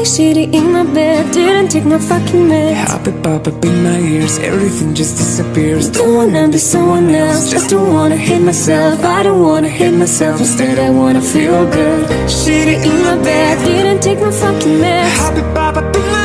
shitty in my bed, didn't take my fucking meds. Happy pop up in my ears, everything just disappears. Don't wanna be someone else, just don't wanna hate myself. I don't wanna hate myself, instead I wanna feel good. Shitty in my bed, didn't take my fucking meds. Happy pop up in my